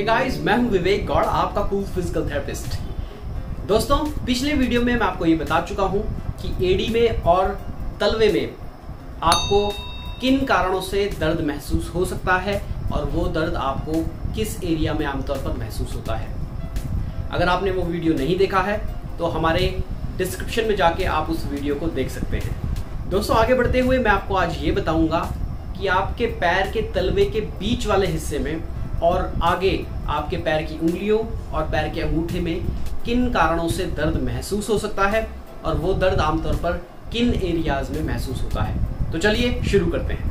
Guys, मैं हूं विवेक गौड़, आपका कूल फिजिकल थेरेपिस्ट। दोस्तों, पिछले वीडियो में मैं आपको ये बता चुका हूं कि एडी में और तलवे में आपको किन कारणों से दर्द महसूस हो सकता है और वो दर्द आपको किस एरिया में आमतौर पर महसूस होता है। अगर आपने वो वीडियो नहीं देखा है तो हमारे डिस्क्रिप्शन में जाके आप उस वीडियो को देख सकते हैं। दोस्तों, आगे बढ़ते हुए मैं आपको आज ये बताऊंगा कि आपके पैर के तलवे के बीच वाले हिस्से में और आगे आपके पैर की उंगलियों और पैर के अंगूठे में किन कारणों से दर्द महसूस हो सकता है और वो दर्द आमतौर पर किन एरियाज में महसूस होता है। तो चलिए शुरू करते हैं।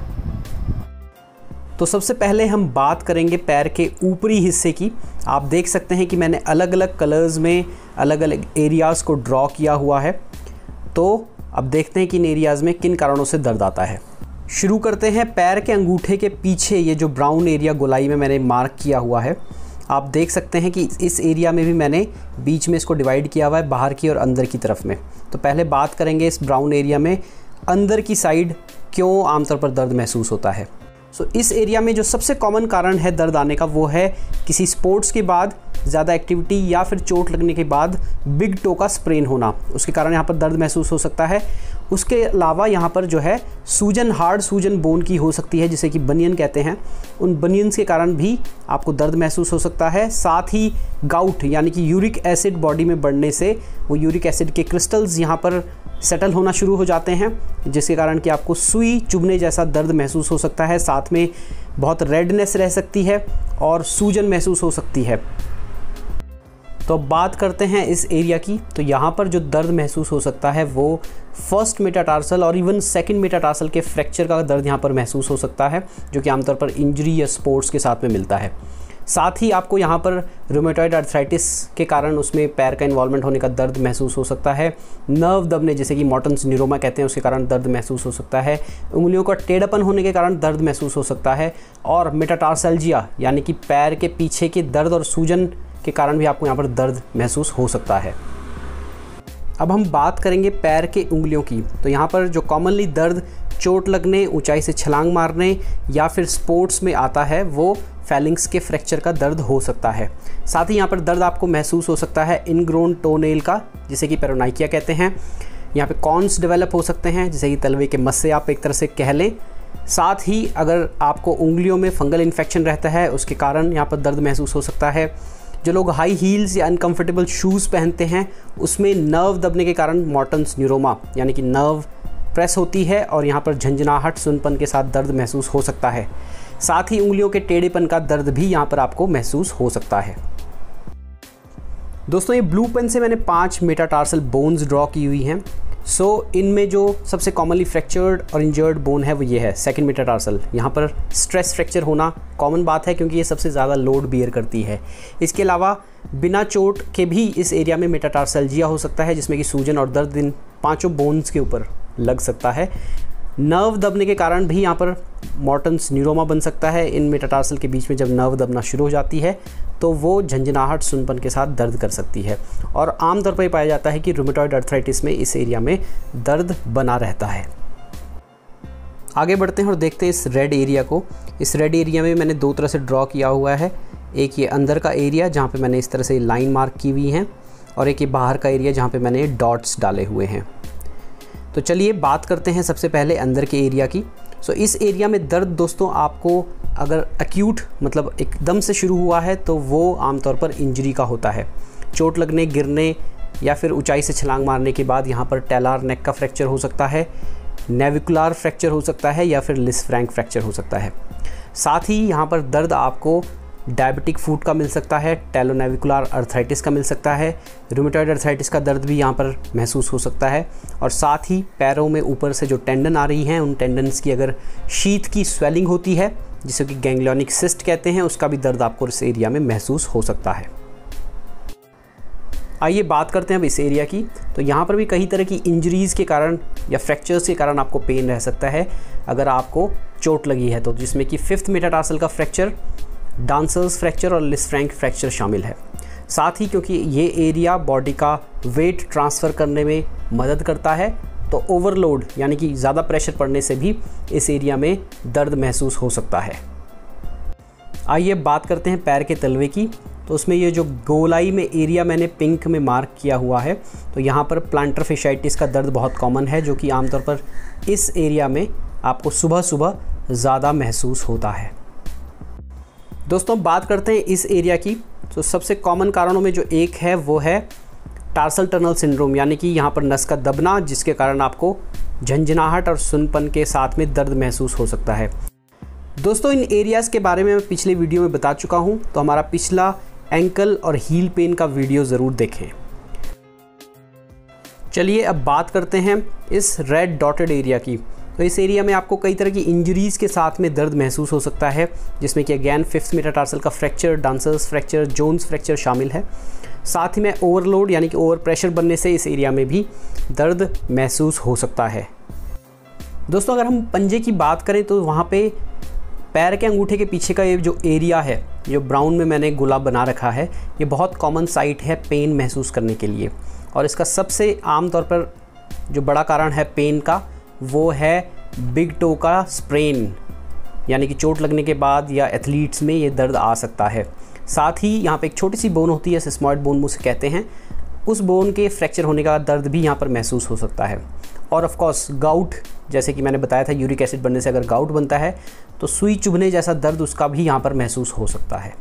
तो सबसे पहले हम बात करेंगे पैर के ऊपरी हिस्से की। आप देख सकते हैं कि मैंने अलग अलग कलर्स में अलग अलग एरियाज़ को ड्रॉ किया हुआ है। तो अब देखते हैं कि इन एरियाज़ में किन कारणों से दर्द आता है। शुरू करते हैं पैर के अंगूठे के पीछे, ये जो ब्राउन एरिया गोलाई में मैंने मार्क किया हुआ है, आप देख सकते हैं कि इस एरिया में भी मैंने बीच में इसको डिवाइड किया हुआ है, बाहर की और अंदर की तरफ में। तो पहले बात करेंगे इस ब्राउन एरिया में अंदर की साइड क्यों आमतौर पर दर्द महसूस होता है। इस एरिया में जो सबसे कॉमन कारण है दर्द आने का, वो है किसी स्पोर्ट्स के बाद ज़्यादा एक्टिविटी या फिर चोट लगने के बाद बिग टो का स्प्रेन होना, उसके कारण यहाँ पर दर्द महसूस हो सकता है। उसके अलावा यहाँ पर जो है सूजन, हार्ड सूजन बोन की हो सकती है, जिसे कि बनियन कहते हैं। उन बनियंस के कारण भी आपको दर्द महसूस हो सकता है। साथ ही गाउट यानी कि यूरिक एसिड बॉडी में बढ़ने से वो यूरिक एसिड के क्रिस्टल्स यहाँ पर सेटल होना शुरू हो जाते हैं, जिसके कारण कि आपको सुई चुभने जैसा दर्द महसूस हो सकता है। साथ में बहुत रेडनेस रह सकती है और सूजन महसूस हो सकती है। तो अब बात करते हैं इस एरिया की। तो यहाँ पर जो दर्द महसूस हो सकता है वो फर्स्ट मेटाटार्सल और इवन सेकंड मेटाटार्सल के फ्रैक्चर का दर्द यहाँ पर महसूस हो सकता है, जो कि आमतौर पर इंजरी या स्पोर्ट्स के साथ में मिलता है। साथ ही आपको यहाँ पर रूमेटॉइड आर्थराइटिस के कारण उसमें पैर का इन्वॉल्वमेंट होने का दर्द महसूस हो सकता है। नर्व दबने, जैसे कि मॉर्टन्स न्यूरोमा कहते हैं, उसके कारण दर्द महसूस हो सकता है। उंगलियों का टेढ़ापन होने के कारण दर्द महसूस हो सकता है। और मेटाटार्सल्जिया यानी कि पैर के पीछे के दर्द और सूजन के कारण भी आपको यहाँ पर दर्द महसूस हो सकता है। अब हम बात करेंगे पैर के उंगलियों की। तो यहाँ पर जो कॉमनली दर्द चोट लगने, ऊंचाई से छलांग मारने या फिर स्पोर्ट्स में आता है, वो फैलिंग्स के फ्रैक्चर का दर्द हो सकता है। साथ ही यहाँ पर दर्द आपको महसूस हो सकता है इनग्रोन टोनेल का, जिसे कि पेरोनाइकिया कहते हैं। यहाँ पे कॉन्स डेवलप हो सकते हैं, जैसे कि तलवे के मस्से आप एक तरह से कह लें। साथ ही अगर आपको उंगलियों में फंगल इन्फेक्शन रहता है, उसके कारण यहाँ पर दर्द महसूस हो सकता है। जो लोग हाई हील्स या अनकंफर्टेबल शूज़ पहनते हैं, उसमें नर्व दबने के कारण मॉर्टन्स न्यूरोमा यानी कि नर्व प्रेस होती है और यहाँ पर झंझनाहट, सुनपन के साथ दर्द महसूस हो सकता है। साथ ही उंगलियों के टेढ़ेपन का दर्द भी यहाँ पर आपको महसूस हो सकता है। दोस्तों, ये ब्लू पेन से मैंने 5 मेटाटार्सल बोन्स ड्रॉ की हुई हैं। इनमें जो सबसे कॉमनली फ्रैक्चर्ड और इंजर्ड बोन है वो ये है सेकंड मेटाटार्सल। यहाँ पर स्ट्रेस फ्रैक्चर होना कॉमन बात है, क्योंकि ये सबसे ज़्यादा लोड बियर करती है। इसके अलावा बिना चोट के भी इस एरिया में मेटाटार्सल्जिया हो सकता है, जिसमें कि सूजन और दर्द इन 5 बोन्स के ऊपर लग सकता है। नर्व दबने के कारण भी यहाँ पर मॉर्टन्स न्यूरोमा बन सकता है। इन मेटाटार्सल के बीच में जब नर्व दबना शुरू हो जाती है तो वो झंझनाहट, सुनपन के साथ दर्द कर सकती है। और आमतौर पर पाया जाता है कि रूमेटॉइड आर्थराइटिस में इस एरिया में दर्द बना रहता है। आगे बढ़ते हैं और देखते हैं इस रेड एरिया को। इस रेड एरिया में मैंने 2 तरह से ड्रॉ किया हुआ है। एक ये अंदर का एरिया जहाँ पे मैंने इस तरह से लाइन मार्क की हुई हैं, और एक ये बाहर का एरिया जहाँ पे मैंने डॉट्स डाले हुए हैं। तो चलिए बात करते हैं सबसे पहले अंदर के एरिया की। इस एरिया में दर्द दोस्तों आपको अगर एक्यूट मतलब एकदम से शुरू हुआ है तो वो आमतौर पर इंजरी का होता है। चोट लगने, गिरने या फिर ऊंचाई से छलांग मारने के बाद यहाँ पर टेलार नेक का फ्रैक्चर हो सकता है, नेविकुलर फ्रैक्चर हो सकता है या फिर लिसफ्रैंक फ्रैक्चर हो सकता है। साथ ही यहाँ पर दर्द आपको डायबिटिक फूट का मिल सकता है, टेलोनेविकुलर आर्थराइटिस का मिल सकता है, रूमेटॉइड आर्थराइटिस का दर्द भी यहाँ पर महसूस हो सकता है। और साथ ही पैरों में ऊपर से जो टेंडन आ रही हैं, उन टेंडन्स की अगर शीथ की स्वेलिंग होती है, जिसे कि गैंग्लियोनिक सिस्ट कहते हैं, उसका भी दर्द आपको इस एरिया में महसूस हो सकता है। आइए बात करते हैं अब इस एरिया की। तो यहाँ पर भी कई तरह की इंजरीज़ के कारण या फ्रैक्चर्स के कारण आपको पेन रह सकता है अगर आपको चोट लगी है तो, जिसमें कि 5th मेटाटार्सल का फ्रैक्चर, डांसर्स फ्रैक्चर और लिसफ्रैंक फ्रैक्चर शामिल है। साथ ही क्योंकि ये एरिया बॉडी का वेट ट्रांसफ़र करने में मदद करता है, तो ओवरलोड यानी कि ज़्यादा प्रेशर पड़ने से भी इस एरिया में दर्द महसूस हो सकता है। आइए बात करते हैं पैर के तलवे की। तो उसमें ये जो गोलाई में एरिया मैंने पिंक में मार्क किया हुआ है, तो यहाँ पर प्लांटर फेशियाइटिस का दर्द बहुत कॉमन है, जो कि आमतौर पर इस एरिया में आपको सुबह सुबह ज़्यादा महसूस होता है। दोस्तों बात करते हैं इस एरिया की। तो सबसे कॉमन कारणों में जो एक है वो है टार्सल टनल सिंड्रोम, यानी कि यहाँ पर नस का दबना, जिसके कारण आपको झंझनाहट और सुनपन के साथ में दर्द महसूस हो सकता है। दोस्तों इन एरियाज़ के बारे में मैं पिछले वीडियो में बता चुका हूँ, तो हमारा पिछला एंकल और हील पेन का वीडियो ज़रूर देखें। चलिए अब बात करते हैं इस रेड डॉटेड एरिया की। तो इस एरिया में आपको कई तरह की इंजरीज़ के साथ में दर्द महसूस हो सकता है, जिसमें कि अगेन 5th मेटाटार्सल का fracture, dancers fracture, Jones fracture शामिल है। साथ ही में ओवरलोड यानी कि ओवर प्रेशर बनने से इस एरिया में भी दर्द महसूस हो सकता है। दोस्तों अगर हम पंजे की बात करें तो वहाँ पे पैर के अंगूठे के पीछे का ये जो एरिया है, जो ब्राउन में मैंने गुलाब बना रखा है, ये बहुत कॉमन साइट है पेन महसूस करने के लिए। और इसका सबसे आम तौर पर जो बड़ा कारण है पेन का, वो है बिग टो का स्प्रेन, यानी कि चोट लगने के बाद या एथलीट्स में ये दर्द आ सकता है। साथ ही यहाँ पे एक छोटी सी बोन होती है, सिस्मॉइड बोन मुझे कहते हैं, उस बोन के फ्रैक्चर होने का दर्द भी यहाँ पर महसूस हो सकता है। और ऑफ कोर्स गाउट, जैसे कि मैंने बताया था यूरिक एसिड बनने से अगर गाउट बनता है तो सुई चुभने जैसा दर्द उसका भी यहाँ पर महसूस हो सकता है।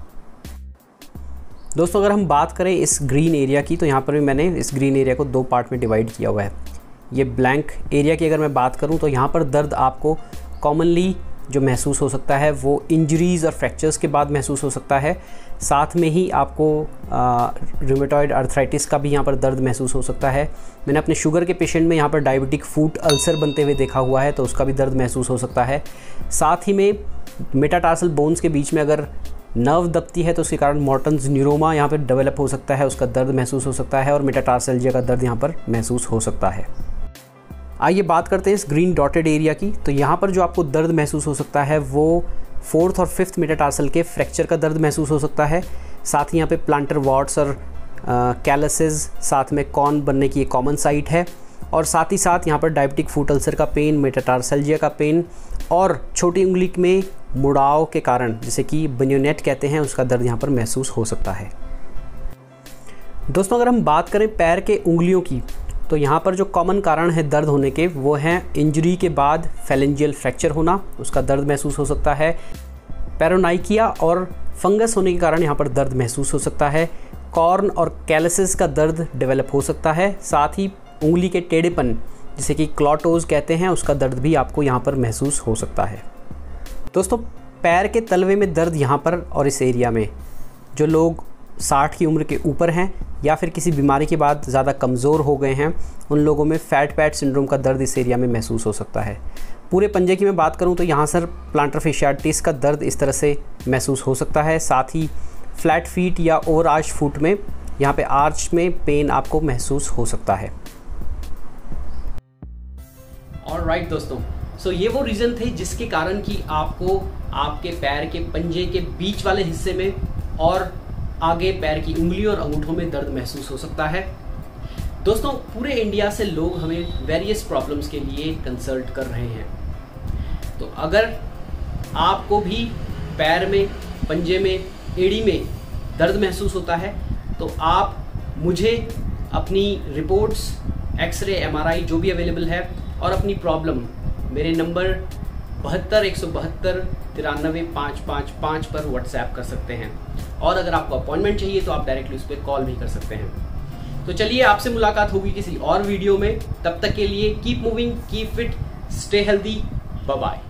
दोस्तों अगर हम बात करें इस ग्रीन एरिया की, तो यहाँ पर भी मैंने इस ग्रीन एरिया को 2 पार्ट में डिवाइड किया हुआ है। ये ब्लैंक एरिया की अगर मैं बात करूँ तो यहाँ पर दर्द आपको कॉमनली जो महसूस हो सकता है वो इंजरीज़ और फ्रैक्चर्स के बाद महसूस हो सकता है। साथ में ही आपको रूमेटॉइड आर्थराइटिस का भी यहाँ पर दर्द महसूस हो सकता है। मैंने अपने शुगर के पेशेंट में यहाँ पर डायबिटिक फूट अल्सर बनते हुए देखा हुआ है, तो उसका भी दर्द महसूस हो सकता है। साथ ही में मेटाटार्सल बोन्स के बीच में अगर नर्व दबती है तो उसके कारण मॉर्टन्स न्यूरोमा यहाँ पर डेवलप हो सकता है, उसका दर्द महसूस हो सकता है, और मेटाटार्सल्जिया का दर्द यहाँ पर महसूस हो सकता है। आइए बात करते हैं इस ग्रीन डॉटेड एरिया की। तो यहाँ पर जो आपको दर्द महसूस हो सकता है वो 4th और 5th मेटाटार्सल के फ्रैक्चर का दर्द महसूस हो सकता है। साथ ही यहाँ पे प्लांटर वॉट्स और कैलसेस, साथ में कॉर्न बनने की एक कॉमन साइट है। और साथ ही साथ यहाँ पर डायबिटिक फूट अल्सर का पेन, मेटाटार्सल्जिया का पेन, और छोटी उंगली में मुड़ाव के कारण, जिसे कि बनियोनेट कहते हैं, उसका दर्द यहाँ पर महसूस हो सकता है। दोस्तों अगर हम बात करें पैर के उंगलियों की, तो यहाँ पर जो कॉमन कारण है दर्द होने के वो हैं इंजरी के बाद फेलेंजियल फ्रैक्चर होना, उसका दर्द महसूस हो सकता है। पेरोनाइकिया और फंगस होने के कारण यहाँ पर दर्द महसूस हो सकता है। कॉर्न और कैलसेस का दर्द डेवलप हो सकता है। साथ ही उंगली के टेढ़ेपन, जिसे कि क्लॉटोज कहते हैं, उसका दर्द भी आपको यहाँ पर महसूस हो सकता है। दोस्तों पैर के तलवे में दर्द यहाँ पर और इस एरिया में जो लोग 60 की उम्र के ऊपर हैं या फिर किसी बीमारी के बाद ज़्यादा कमज़ोर हो गए हैं, उन लोगों में फैट पैट सिंड्रोम का दर्द इस एरिया में महसूस हो सकता है। पूरे पंजे की मैं बात करूं तो यहाँ सर प्लांटर फेशियाटिस का दर्द इस तरह से महसूस हो सकता है। साथ ही फ्लैट फीट या ओवर आर्च फुट में यहाँ पे आर्च में पेन आपको महसूस हो सकता है। ऑलराइट दोस्तों, सो ये वो रीज़न थे जिसके कारण कि आपको आपके पैर के पंजे के बीच वाले हिस्से में और आगे पैर की उंगलियों और अंगूठों में दर्द महसूस हो सकता है। दोस्तों पूरे इंडिया से लोग हमें वेरियस प्रॉब्लम्स के लिए कंसल्ट कर रहे हैं। तो अगर आपको भी पैर में, पंजे में, एड़ी में दर्द महसूस होता है तो आप मुझे अपनी रिपोर्ट्स, एक्सरे, एमआरआई जो भी अवेलेबल है और अपनी प्रॉब्लम मेरे नंबर 72 172 93 555 पर व्हाट्सएप कर सकते हैं। और अगर आपको अपॉइंटमेंट चाहिए तो आप डायरेक्टली उस पर कॉल भी कर सकते हैं। तो चलिए आपसे मुलाकात होगी किसी और वीडियो में। तब तक के लिए keep moving, keep fit, stay healthy, bye bye.